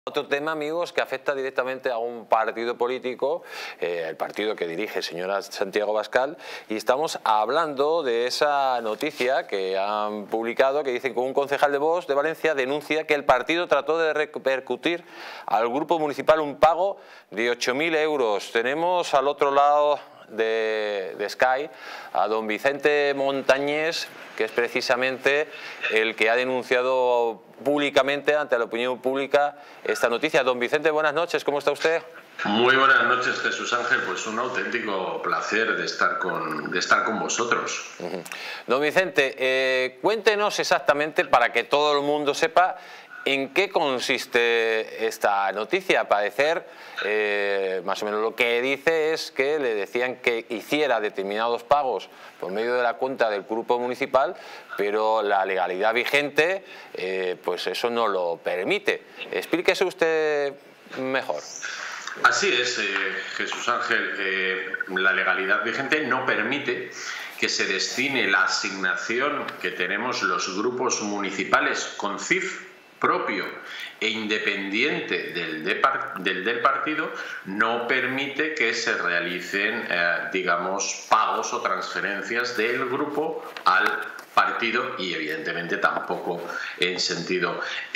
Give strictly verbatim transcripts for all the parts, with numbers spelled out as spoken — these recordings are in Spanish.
Otro tema, amigos, que afecta directamente a un partido político, eh, el partido que dirige el señor Santiago Abascal, y estamos hablando de esa noticia que han publicado, que dicen que un concejal de Vox de Valencia denuncia que el partido trató de repercutir al grupo municipal un pago de ocho mil euros. Tenemos al otro lado de, de Sky a don Vicente Montañés, que es precisamente el que ha denunciado públicamente ante la opinión pública esta noticia. Don Vicente, buenas noches, ¿cómo está usted? Muy buenas noches, Jesús Ángel, pues un auténtico placer de estar con, de estar con vosotros. Uh-huh. Don Vicente, eh, cuéntenos exactamente, para que todo el mundo sepa, ¿en qué consiste esta noticia? Al parecer, eh, más o menos lo que dice es que le decían que hiciera determinados pagos por medio de la cuenta del grupo municipal, pero la legalidad vigente, eh, pues eso no lo permite. Explíquese usted mejor. Así es, eh, Jesús Ángel, eh, la legalidad vigente no permite que se destine la asignación que tenemos los grupos municipales con C I F propio e independiente del, de, del del partido, no permite que se realicen, eh, digamos, pagos o transferencias del grupo al partido y evidentemente tampoco en sentido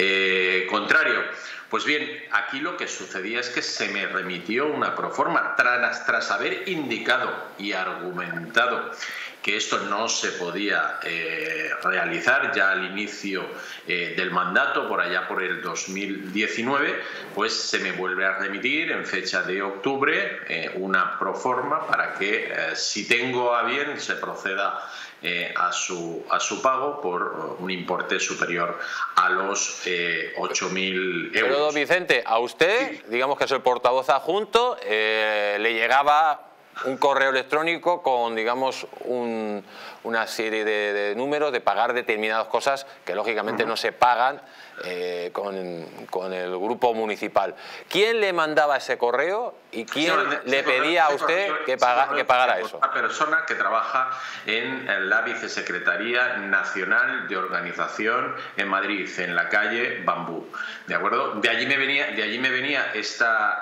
eh, contrario. Pues bien, aquí lo que sucedía es que se me remitió una proforma tras, tras haber indicado y argumentado que esto no se podía eh, realizar ya al inicio eh, del mandato, por allá por el dos mil diecinueve, pues se me vuelve a remitir en fecha de octubre eh, una proforma para que, eh, si tengo a bien, se proceda eh, a, su, a su pago por un importe superior a los eh, ocho mil euros. Pero, don Vicente, a usted, digamos que es el portavoz adjunto, eh, le llegaba un correo electrónico con, digamos, un, una serie de, de números de pagar determinadas cosas que lógicamente uh-huh. no se pagan eh, con, con el grupo municipal. ¿Quién le mandaba ese correo y quién sí, le pedía correo, a usted correo, que, paga, correo, que pagara eso? Una persona que trabaja en la Vicesecretaría Nacional de Organización en Madrid, en la calle Bambú. ¿De acuerdo? De allí me venía, de allí me venía esta,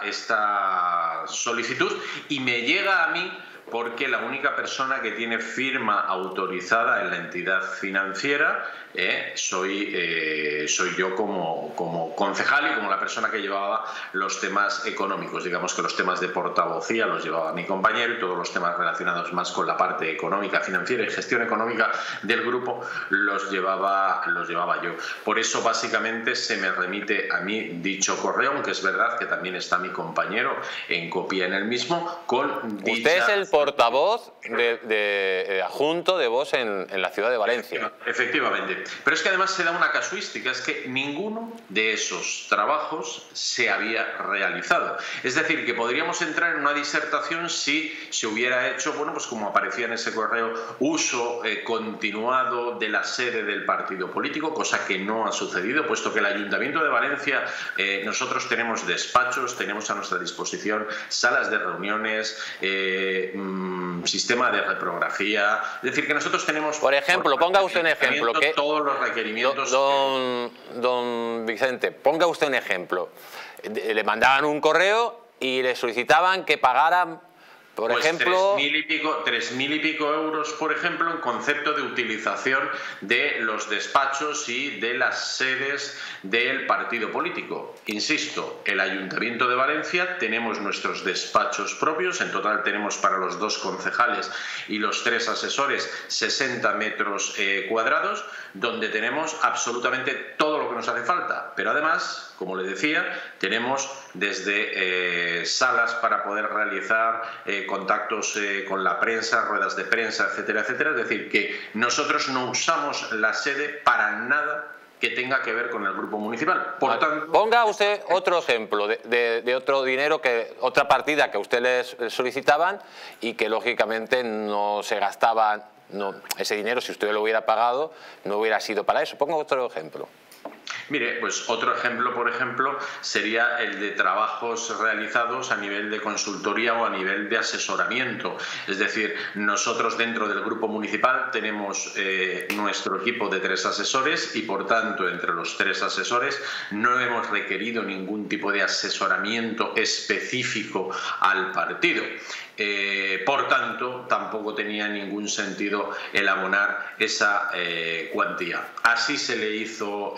esta solicitud y me llega a mí porque la única persona que tiene firma autorizada en la entidad financiera eh, soy, eh, soy yo como, como concejal y como la persona que llevaba los temas económicos. Digamos que los temas de portavocía los llevaba mi compañero y todos los temas relacionados más con la parte económica, financiera y gestión económica del grupo los llevaba, los llevaba yo. Por eso básicamente se me remite a mí dicho correo, aunque es verdad que también está mi compañero en copia en el mismo con dicha... Usted es el portavoz de, de, de adjunto de Vox en, en la ciudad de Valencia. Efectivamente. Pero es que además se da una casuística, es que ninguno de esos trabajos se había realizado. Es decir, que podríamos entrar en una disertación si se hubiera hecho, bueno, pues como aparecía en ese correo, uso eh, continuado de la sede del partido político, cosa que no ha sucedido, puesto que el Ayuntamiento de Valencia, eh, nosotros tenemos despachos, tenemos a nuestra disposición salas de reuniones, eh, mmm, sistema de reprografía, es decir, que nosotros tenemos... Por ejemplo, ponga usted un ejemplo. Que todos los requerimientos... Don, don Vicente, ponga usted un ejemplo. Le mandaban un correo y le solicitaban que pagaran, por pues ejemplo... Tres mil, y pico, tres mil y pico euros, por ejemplo, en concepto de utilización de los despachos y de las sedes del partido político. Insisto, el Ayuntamiento de Valencia tenemos nuestros despachos propios, en total tenemos para los dos concejales y los tres asesores sesenta metros eh, cuadrados, donde tenemos absolutamente todo lo que nos hace falta. Pero además, como le decía, tenemos desde eh, salas para poder realizar eh, contactos eh, con la prensa, ruedas de prensa, etcétera, etcétera. Es decir, que nosotros no usamos la sede para nada que tenga que ver con el grupo municipal. Por tanto, ponga usted otro ejemplo de, de, de otro dinero, que otra partida que usted les solicitaban y que lógicamente no se gastaba, no, ese dinero, si usted lo hubiera pagado, no hubiera sido para eso. Ponga otro ejemplo. Mire, pues otro ejemplo, por ejemplo, sería el de trabajos realizados a nivel de consultoría o a nivel de asesoramiento. Es decir, nosotros dentro del grupo municipal tenemos eh, nuestro equipo de tres asesores y, por tanto, entre los tres asesores no hemos requerido ningún tipo de asesoramiento específico al partido. Eh, por tanto, tampoco tenía ningún sentido el abonar esa eh, cuantía. Así se le hizo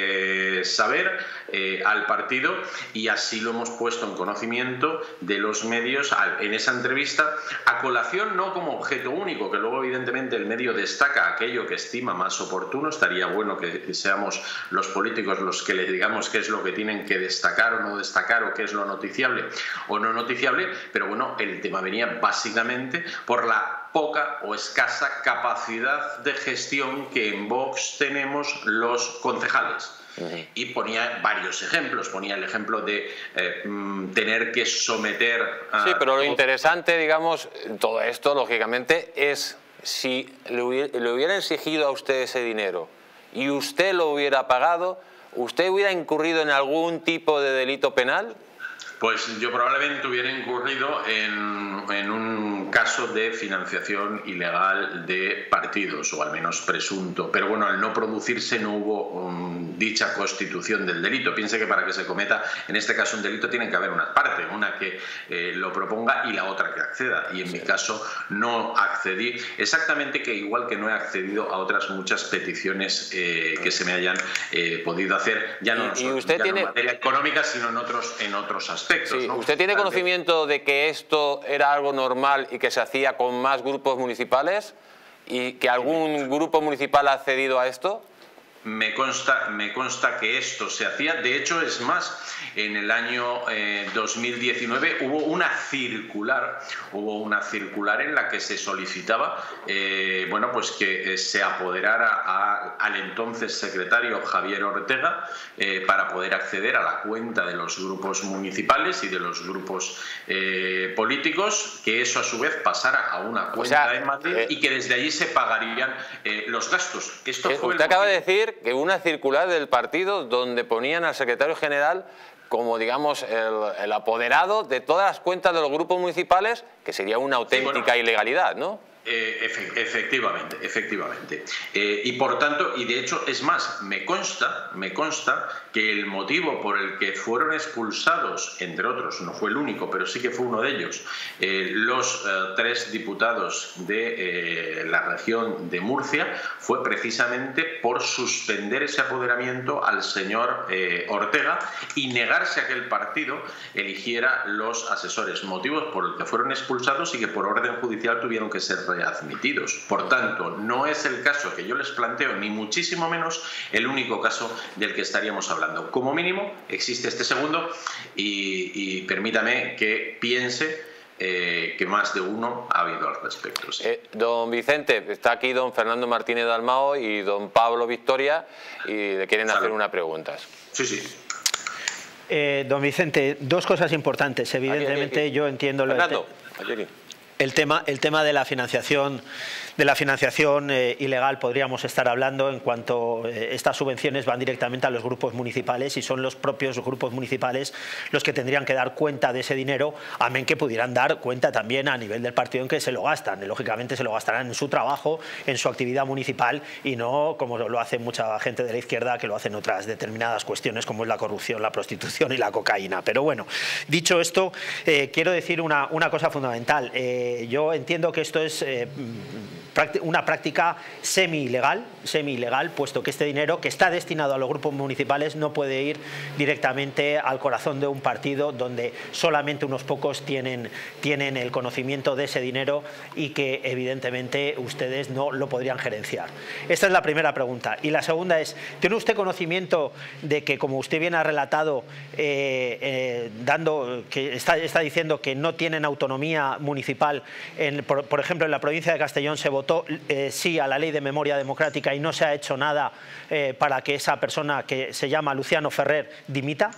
eh, saber eh, al partido y así lo hemos puesto en conocimiento de los medios al, en esa entrevista, a colación no como objeto único, que luego evidentemente el medio destaca aquello que estima más oportuno. Estaría bueno que seamos los políticos los que les digamos qué es lo que tienen que destacar o no destacar, o qué es lo noticiable o no noticiable, pero bueno, el tema venía básicamente por la poca o escasa capacidad de gestión que en Vox tenemos los concejales. Uh-huh. Y ponía varios ejemplos, ponía el ejemplo de eh, tener que someter a... Sí, pero lo interesante, digamos, en todo esto, lógicamente, es si le hubiera, le hubiera exigido a usted ese dinero y usted lo hubiera pagado, ¿usted hubiera incurrido en algún tipo de delito penal? Pues yo probablemente hubiera incurrido en, en un caso de financiación ilegal de partidos, o al menos presunto. Pero bueno, al no producirse no hubo um, dicha constitución del delito. Piense que para que se cometa, en este caso, un delito, tiene que haber una parte, una que eh, lo proponga y la otra que acceda. Y en sí. mi caso no accedí, exactamente que igual que no he accedido a otras muchas peticiones eh, que se me hayan eh, podido hacer, ya no, y, no, y usted ya tiene... no en materia económica, sino en otros, en otros aspectos. Sí, ¿no? ¿usted tiene conocimiento de que esto era algo normal y que se hacía con más grupos municipales y que algún grupo municipal ha accedido a esto? Me consta, me consta que esto se hacía. De hecho, es más, en el año eh, dos mil diecinueve hubo una circular, hubo una circular en la que se solicitaba, eh, bueno, pues que eh, se apoderara a, al entonces secretario Javier Ortega eh, para poder acceder a la cuenta de los grupos municipales y de los grupos eh, políticos, que eso a su vez pasara a una cuenta, o sea, en Madrid eh, y que desde allí se pagarían eh, los gastos. Esto eh, fue usted acaba de decir que una circular del partido donde ponían al secretario general como, digamos, el, el apoderado de todas las cuentas de los grupos municipales, que sería una auténtica sí, bueno, ilegalidad, ¿no? Eh, efectivamente, efectivamente. Eh, y por tanto, y de hecho, es más, me consta, me consta que el motivo por el que fueron expulsados, entre otros, no fue el único, pero sí que fue uno de ellos, eh, los eh, tres diputados de eh, la región de Murcia, fue precisamente por suspender ese apoderamiento al señor eh, Ortega y negarse a que el partido eligiera los asesores, motivos por el que fueron expulsados y que por orden judicial tuvieron que ser admitidos. Por tanto, no es el caso que yo les planteo, ni muchísimo menos el único caso del que estaríamos hablando. Como mínimo, existe este segundo y, y permítame que piense eh, que más de uno ha habido al respecto. Sí. Eh, don Vicente, está aquí don Fernando Martínez Dalmao y don Pablo Victoria y le quieren Salud. hacer una pregunta. Sí, sí. Eh, don Vicente, dos cosas importantes. Evidentemente, aquí, aquí, aquí. yo entiendo lo Fernando, de... aquí. El tema, el tema de la financiación, de la financiación eh, ilegal podríamos estar hablando en cuanto eh, estas subvenciones van directamente a los grupos municipales y son los propios grupos municipales los que tendrían que dar cuenta de ese dinero, amén que pudieran dar cuenta también a nivel del partido en que se lo gastan. Lógicamente se lo gastarán en su trabajo, en su actividad municipal y no como lo hace mucha gente de la izquierda que lo hace en otras determinadas cuestiones como es la corrupción, la prostitución y la cocaína. Pero bueno, dicho esto, eh, quiero decir una, una cosa fundamental. Eh, Yo entiendo que esto es eh, una práctica semi-ilegal, semi-ilegal, puesto que este dinero que está destinado a los grupos municipales no puede ir directamente al corazón de un partido donde solamente unos pocos tienen, tienen el conocimiento de ese dinero y que evidentemente ustedes no lo podrían gerenciar. Esta es la primera pregunta. Y la segunda es, ¿tiene usted conocimiento de que, como usted bien ha relatado, eh, eh, dando, que está, está diciendo que no tienen autonomía municipal? En, por, por ejemplo, en la provincia de Castellón se votó eh, sí a la ley de memoria democrática y no se ha hecho nada eh, para que esa persona que se llama Luciano Ferrer dimita.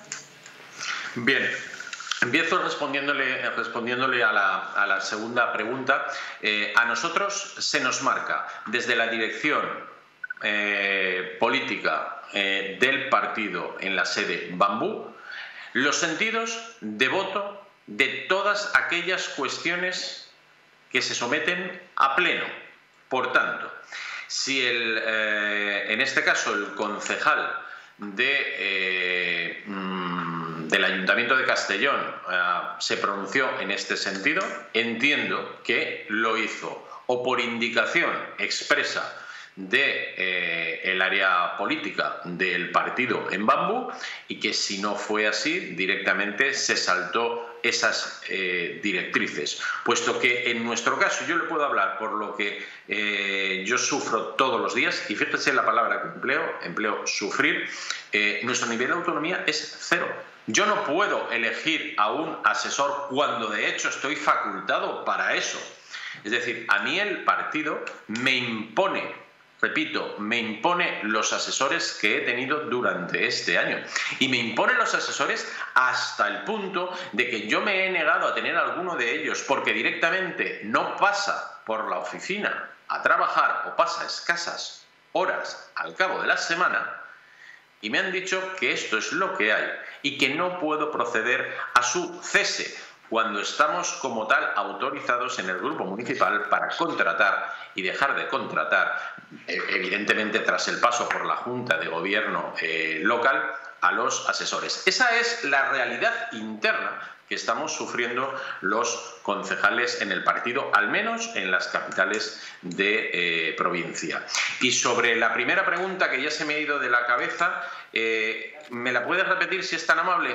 Bien, empiezo respondiéndole, respondiéndole a, la, a la segunda pregunta. Eh, a nosotros se nos marca desde la dirección eh, política eh, del partido en la sede Bambú los sentidos de voto de todas aquellas cuestiones que se someten a pleno. Por tanto, si el, eh, en este caso el concejal de, eh, del Ayuntamiento de Castellón eh, se pronunció en este sentido, entiendo que lo hizo o por indicación expresa de eh, el área política del partido en Bambú, y que si no fue así directamente se saltó esas eh, directrices, puesto que en nuestro caso yo le puedo hablar por lo que eh, yo sufro todos los días, y fíjese la palabra que empleo, empleo sufrir. Eh, nuestro nivel de autonomía es cero. Yo no puedo elegir a un asesor cuando de hecho estoy facultado para eso. Es decir, a mí el partido me impone, repito, me impone los asesores que he tenido durante este año. Y me impone los asesores hasta el punto de que yo me he negado a tener alguno de ellos porque directamente no pasa por la oficina a trabajar o pasa escasas horas al cabo de la semana, y me han dicho que esto es lo que hay y que no puedo proceder a su cese cuando estamos como tal autorizados en el grupo municipal para contratar y dejar de contratar, evidentemente tras el paso por la Junta de Gobierno eh, local, a los asesores. Esa es la realidad interna que estamos sufriendo los concejales en el partido, al menos en las capitales de eh, provincia. Y sobre la primera pregunta, que ya se me ha ido de la cabeza, eh, ¿me la puedes repetir si es tan amable?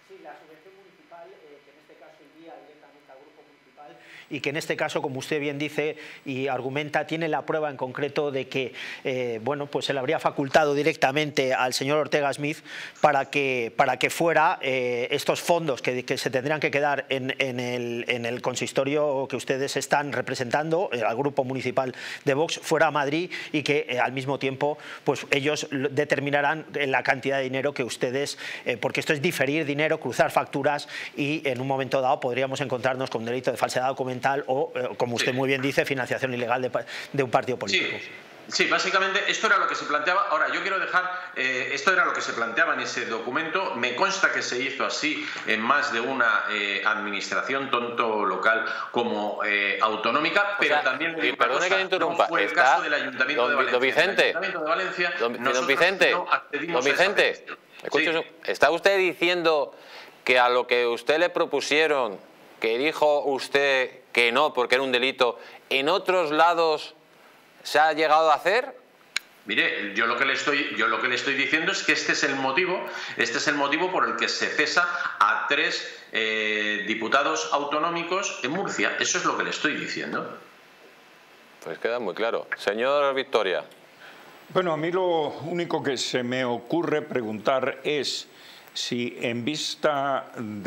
Y que en este caso, como usted bien dice y argumenta, tiene la prueba en concreto de que eh, bueno, pues se le habría facultado directamente al señor Ortega Smith para que, para que fuera eh, estos fondos que, que se tendrían que quedar en, en, el, en el consistorio que ustedes están representando, eh, al grupo municipal de Vox, fuera a Madrid, y que eh, al mismo tiempo pues ellos determinarán la cantidad de dinero que ustedes, eh, porque esto es diferir dinero, cruzar facturas, y en un momento dado podríamos encontrarnos con un delito de falsedad documental o, eh, como usted sí. muy bien dice, financiación ilegal de, de un partido político. Sí. Sí, básicamente esto era lo que se planteaba. Ahora, yo quiero dejar, eh, esto era lo que se planteaba en ese documento. Me consta que se hizo así en más de una eh, administración, tanto local como eh, autonómica, pero o sea, también le digo una cosa, que interrumpa, no fue el está, caso del Ayuntamiento don, de Valencia. Don Vicente, el Ayuntamiento de Valencia, don, don Vicente, no don Vicente, sí. ¿Está usted diciendo que a lo que usted le propusieron, que dijo usted que no porque era un delito, en otros lados se ha llegado a hacer? Mire, yo lo que le estoy, yo lo que le estoy diciendo es que este es el motivo, este es el motivo por el que se cesa a tres eh, diputados autonómicos en Murcia. Eso es lo que le estoy diciendo. Pues queda muy claro. Señor Victoria. Bueno, a mí lo único que se me ocurre preguntar es si en vista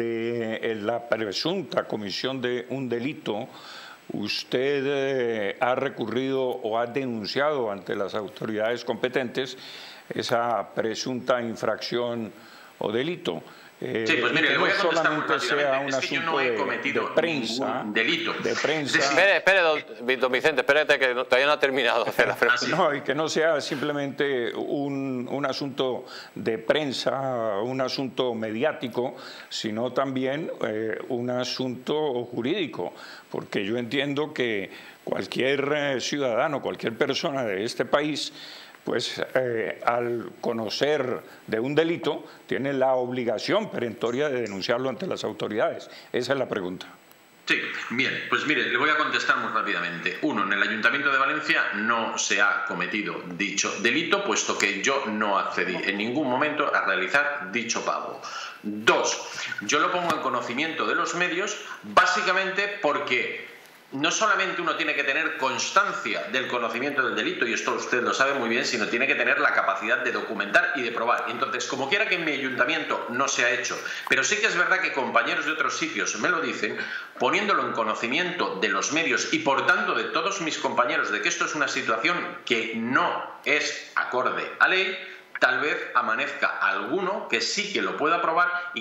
de la presunta comisión de un delito, usted eh, ha recurrido o ha denunciado ante las autoridades competentes esa presunta infracción o delito. Eh, sí, pues mire, le voy a contestar muy rápidamente. Es que yo no he cometido de prensa, ningún delito. De prensa. Espere, espere, don, don Vicente, espérate que no, todavía no ha terminado de hacer la pregunta. No, y que no sea simplemente un, un asunto de prensa, un asunto mediático, sino también eh, un asunto jurídico, porque yo entiendo que cualquier eh, ciudadano, cualquier persona de este país, pues eh, al conocer de un delito, tiene la obligación perentoria de denunciarlo ante las autoridades. Esa es la pregunta. Sí, bien, pues mire, le voy a contestar muy rápidamente. Uno, en el Ayuntamiento de Valencia no se ha cometido dicho delito, puesto que yo no accedí en ningún momento a realizar dicho pago. Dos, yo lo pongo en conocimiento de los medios, básicamente porque no solamente uno tiene que tener constancia del conocimiento del delito, y esto usted lo sabe muy bien, sino tiene que tener la capacidad de documentar y de probar. Entonces, como quiera que en mi ayuntamiento no se ha hecho, pero sí que es verdad que compañeros de otros sitios me lo dicen, poniéndolo en conocimiento de los medios y por tanto de todos mis compañeros de que esto es una situación que no es acorde a ley, tal vez amanezca alguno que sí que lo pueda probar, y porque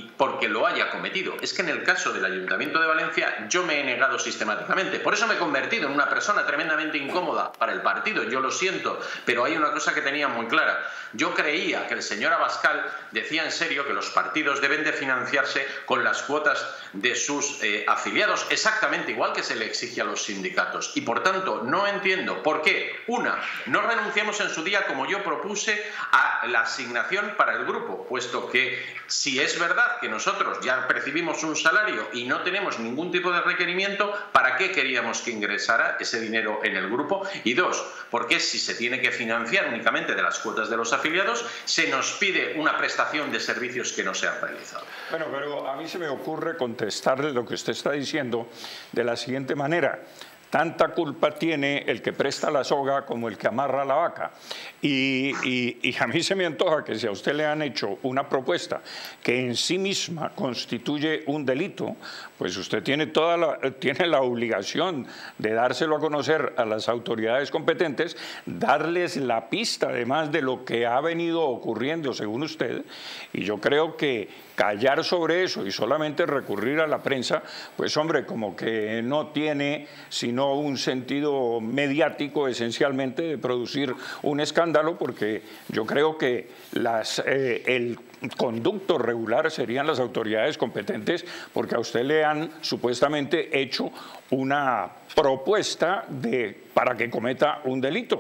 porque lo haya cometido. Es que en el caso del Ayuntamiento de Valencia yo me he negado sistemáticamente. Por eso me he convertido en una persona tremendamente incómoda para el partido. Yo lo siento, pero hay una cosa que tenía muy clara. Yo creía que el señor Abascal decía en serio que los partidos deben de financiarse con las cuotas de sus eh, afiliados, exactamente igual que se le exige a los sindicatos. Y por tanto, no entiendo por qué, una, no renunciamos en su día, como yo propuse, a la asignación para el grupo, puesto que si es verdad que nosotros ya percibimos un salario y no tenemos ningún tipo de requerimiento, ¿para qué queríamos que ingresara ese dinero en el grupo? Y dos, ¿por qué si se tiene que financiar únicamente de las cuotas de los afiliados, se nos pide una prestación de servicios que no se han realizado? Bueno, pero a mí se me ocurre contestarle lo que usted está diciendo de la siguiente manera. Tanta culpa tiene el que presta la soga como el que amarra la vaca. Y, y, y a mí se me antoja que si a usted le han hecho una propuesta que en sí misma constituye un delito, pues usted tiene, toda la, tiene la obligación de dárselo a conocer a las autoridades competentes, darles la pista además de lo que ha venido ocurriendo según usted. Y yo creo que callar sobre eso y solamente recurrir a la prensa, pues hombre, como que no tiene sino un sentido mediático esencialmente de producir un escándalo, porque yo creo que las, eh, el conducto regular serían las autoridades competentes, porque a usted le han supuestamente hecho una propuesta de, para que cometa un delito.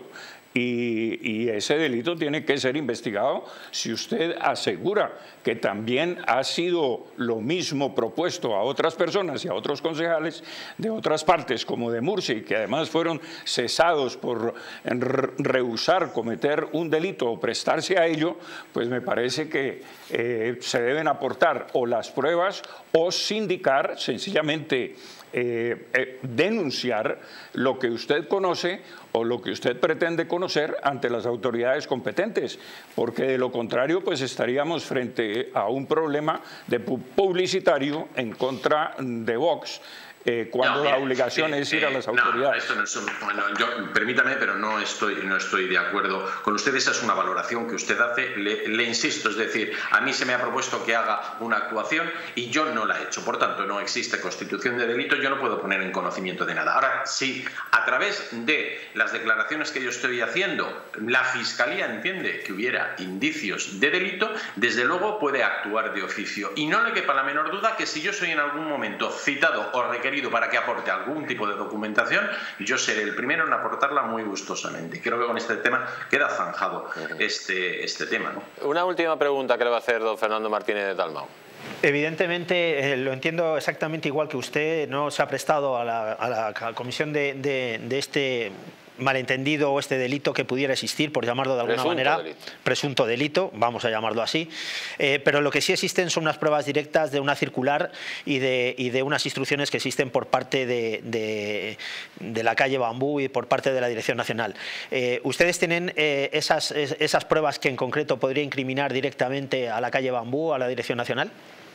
Y, y ese delito tiene que ser investigado. Si usted asegura que también ha sido lo mismo propuesto a otras personas y a otros concejales de otras partes, como de Murcia, y que además fueron cesados por rehusar cometer un delito o prestarse a ello, pues me parece que eh, se deben aportar o las pruebas o sindicar, sencillamente eh, eh, denunciar lo que usted conoce o lo que usted pretende conocer ante las autoridades competentes, porque de lo contrario pues estaríamos frente a un problema de publicitario en contra de Vox, eh, cuando no, la obligación eh, es ir a las autoridades. No, esto no es un, bueno, yo, permítame, pero no estoy, no estoy de acuerdo con usted. Esa es una valoración que usted hace. Le, le insisto, es decir, a mí se me ha propuesto que haga una actuación y yo no la he hecho. Por tanto, no existe constitución de delito, yo no puedo poner en conocimiento de nada. Ahora, si a través de las declaraciones que yo estoy haciendo, la Fiscalía entiende que hubiera indicios de delito, desde luego puede actuar de oficio. Y no le quepa la menor duda que si yo soy en algún momento citado o requerido para que aporte algún tipo de documentación, yo seré el primero en aportarla muy gustosamente. Creo que con este tema queda zanjado este, este tema, ¿no? Una última pregunta que le va a hacer don Fernando Martínez de Dalmau. Evidentemente, eh, lo entiendo exactamente igual que usted, no se ha prestado a la, a la comisión de, de, de este malentendido o este delito que pudiera existir, por llamarlo de alguna presunto manera, delito. presunto delito, vamos a llamarlo así, eh, pero lo que sí existen son unas pruebas directas de una circular y de, y de unas instrucciones que existen por parte de, de, de la calle Bambú y por parte de la Dirección Nacional. Eh, ¿Ustedes tienen eh, esas, esas pruebas que en concreto podría incriminar directamente a la calle Bambú, a la Dirección Nacional?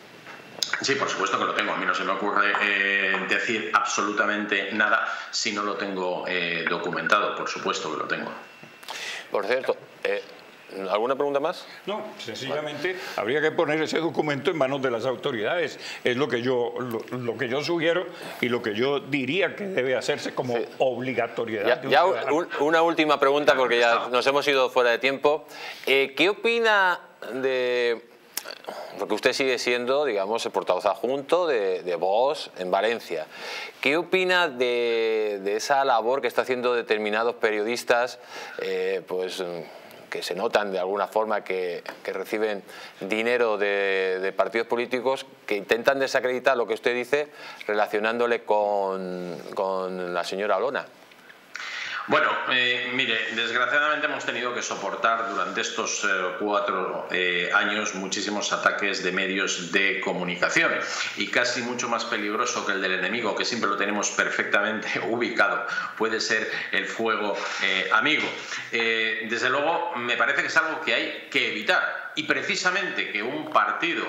Sí, por supuesto que lo tengo. A mí no se me ocurre eh, decir absolutamente nada si no lo tengo eh, documentado. Por supuesto que lo tengo. Por cierto, eh, ¿alguna pregunta más? No, sencillamente vale. Habría que poner ese documento en manos de las autoridades. Es lo que yo, lo, lo que yo sugiero y lo que yo diría que debe hacerse como sí. obligatoriedad. Ya, ya un, una última pregunta, porque ya nos hemos ido fuera de tiempo. Eh, ¿Qué opina de...? Porque usted sigue siendo, digamos, el portavoz adjunto de, de Vox en Valencia. ¿Qué opina de, de esa labor que está haciendo determinados periodistas, eh, pues, que se notan de alguna forma que, que reciben dinero de, de partidos políticos, que intentan desacreditar lo que usted dice relacionándole con, con la señora Olona? Bueno, eh, mire, desgraciadamente hemos tenido que soportar durante estos eh, cuatro eh, años muchísimos ataques de medios de comunicación, y casi mucho más peligroso que el del enemigo, que siempre lo tenemos perfectamente ubicado, puede ser el fuego eh, amigo. Eh, desde luego me parece que es algo que hay que evitar, y precisamente que un partido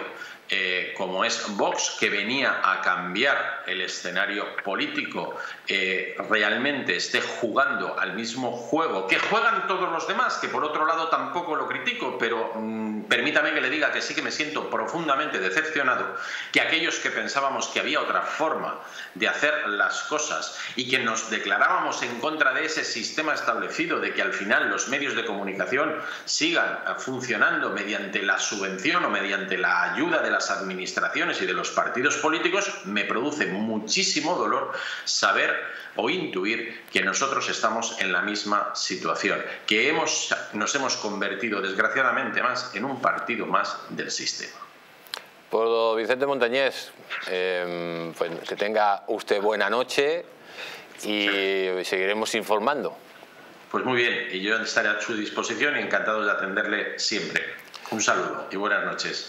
eh, como es Vox, que venía a cambiar el escenario político, eh, realmente esté jugando al mismo juego que juegan todos los demás, que por otro lado tampoco lo critico, pero mmm, permítame que le diga que sí que me siento profundamente decepcionado, que aquellos que pensábamos que había otra forma de hacer las cosas y que nos declarábamos en contra de ese sistema establecido, de que al final los medios de comunicación sigan funcionando mediante la subvención o mediante la ayuda de las administraciones y de los partidos políticos, me produce muchísimo dolor saber o intuir que nosotros estamos en la misma situación, que hemos, nos hemos convertido desgraciadamente más en un partido más del sistema. Por Vicente Montañés, eh, pues que tenga usted buena noche y sí, seguiremos informando. Pues muy bien, y yo estaré a su disposición y encantado de atenderle siempre. Un saludo y buenas noches.